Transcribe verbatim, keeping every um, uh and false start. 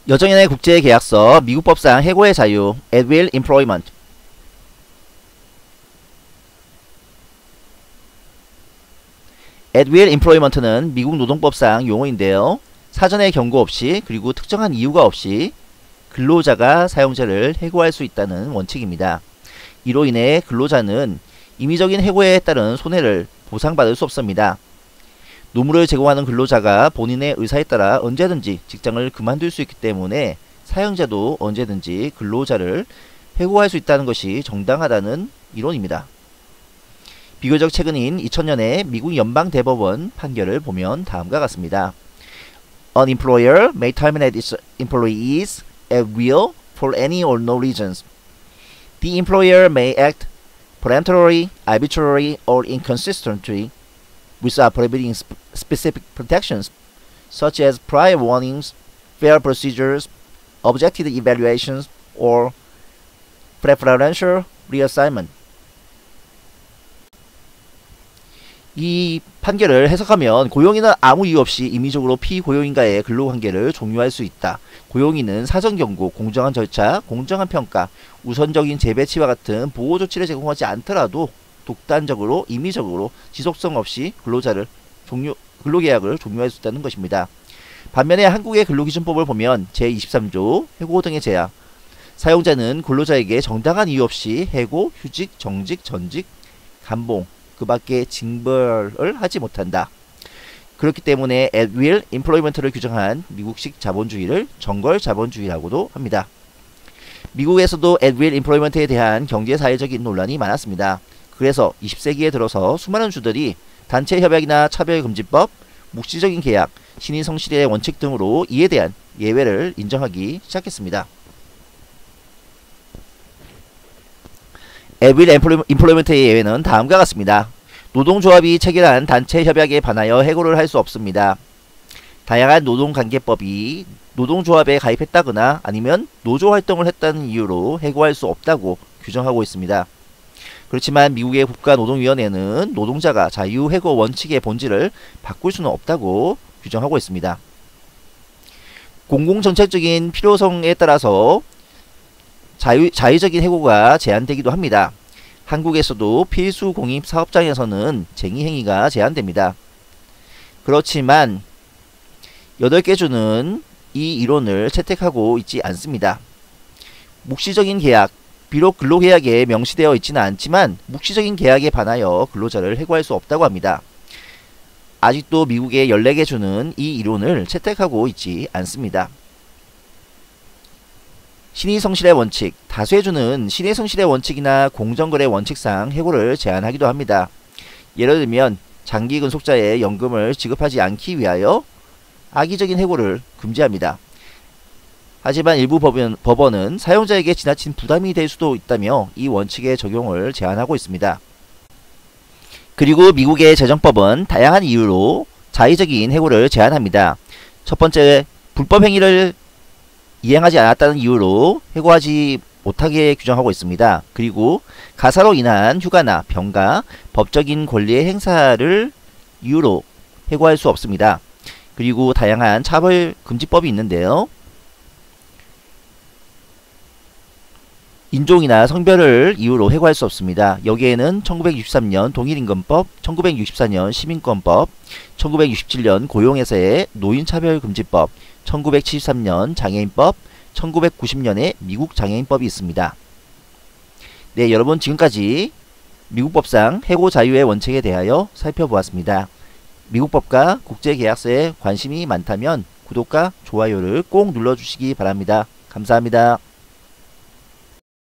여정연의 국제계약서 미국 법상 해고의 자유 at will employment. at will employment는 미국 노동법상 용어인데요. 사전에 경고 없이 그리고 특정한 이유가 없이 근로자가 사용자를 해고할 수 있다는 원칙입니다. 이로 인해 근로자는 임의적인 해고에 따른 손해를 보상받을 수 없습니다. 노무를 제공하는 근로자가 본인의 의사에 따라 언제든지 직장을 그만둘 수 있기 때문에 사용자도 언제든지 근로자를 해고할 수 있다는 것이 정당하다는 이론입니다. 비교적 최근인 이천 년의 미국 연방대법원 판결을 보면 다음과 같습니다. An employer may terminate its employees at will for any or no reasons. The employer may act peremptorily, arbitrarily, or inconsistently without prohibiting sp specific protections, such as prior warnings, fair procedures, objective evaluations, or preferential reassignment. 이 판결을 해석하면 고용인은 아무 이유 없이 임의적으로 피고용인과의 근로관계를 종료할 수 있다. 고용인은 사전 경고, 공정한 절차, 공정한 평가, 우선적인 재배치와 같은 보호 조치를 제공하지 않더라도 독단적으로 임의적으로 지속성 없이 근로자를 종료, 근로계약을 종료할 수 있다는 것입니다. 반면에 한국의 근로기준법을 보면 제이십삼 조 해고 등의 제약, 사용자는 근로자에게 정당한 이유 없이 해고, 휴직, 정직, 전직, 감봉, 그 밖에 징벌을 하지 못한다. 그렇기 때문에 at will employment를 규정한 미국식 자본주의를 정걸 자본주의라고도 합니다. 미국에서도 at will employment에 대한 경제사회적인 논란이 많았습니다. 그래서 이십 세기에 들어서 수많은 주들이 단체협약이나 차별금지법, 묵시적인 계약, 신의성실의 원칙 등으로 이에 대한 예외를 인정하기 시작했습니다. at will employment의 예외는 다음과 같습니다. 노동조합이 체결한 단체협약에 반하여 해고를 할 수 없습니다. 다양한 노동관계법이 노동조합에 가입했다거나 아니면 노조활동을 했다는 이유로 해고할 수 없다고 규정하고 있습니다. 그렇지만 미국의 국가노동위원회는 노동자가 자유해고 원칙의 본질을 바꿀 수는 없다고 규정하고 있습니다. 공공정책적인 필요성에 따라서 자유, 자의적인 해고가 제한되기도 합니다. 한국에서도 필수 공입 사업장에서는 쟁의행위가 제한됩니다. 그렇지만 여덟 개 주는 이 이론을 채택하고 있지 않습니다. 묵시적인 계약, 비록 근로계약에 명시되어 있지는 않지만 묵시적인 계약에 반하여 근로자를 해고할 수 없다고 합니다. 아직도 미국의 열네 개 주는 이 이론을 채택하고 있지 않습니다. 신의성실의 원칙, 다수의 주는 신의성실의 원칙이나 공정거래 원칙상 해고를 제한하기도 합니다. 예를 들면 장기 근속자의 연금을 지급하지 않기 위하여 악의적인 해고를 금지합니다. 하지만 일부 법원, 법원은 사용자에게 지나친 부담이 될 수도 있다며 이 원칙의 적용을 제한하고 있습니다. 그리고 미국의 재정법은 다양한 이유로 자의적인 해고를 제한합니다. 첫 번째, 불법행위를 이행하지 않았다는 이유로 해고하지 못하게 규정하고 있습니다. 그리고 가사로 인한 휴가나 병가, 법적인 권리의 행사를 이유로 해고할 수 없습니다. 그리고 다양한 차별금지법이 있는데요. 인종이나 성별을 이유로 해고할 수 없습니다. 여기에는 천구백육십삼 년 동일임금법, 천구백육십사 년 시민권법, 천구백육십칠 년 고용에서의 노인차별금지법, 천구백칠십삼 년 장애인법, 천구백구십 년에 미국 장애인법이 있습니다. 네, 여러분 지금까지 미국 법상 해고 자유의 원칙에 대하여 살펴보았습니다. 미국 법과 국제계약서에 관심이 많다면 구독과 좋아요를 꼭 눌러주시기 바랍니다. 감사합니다.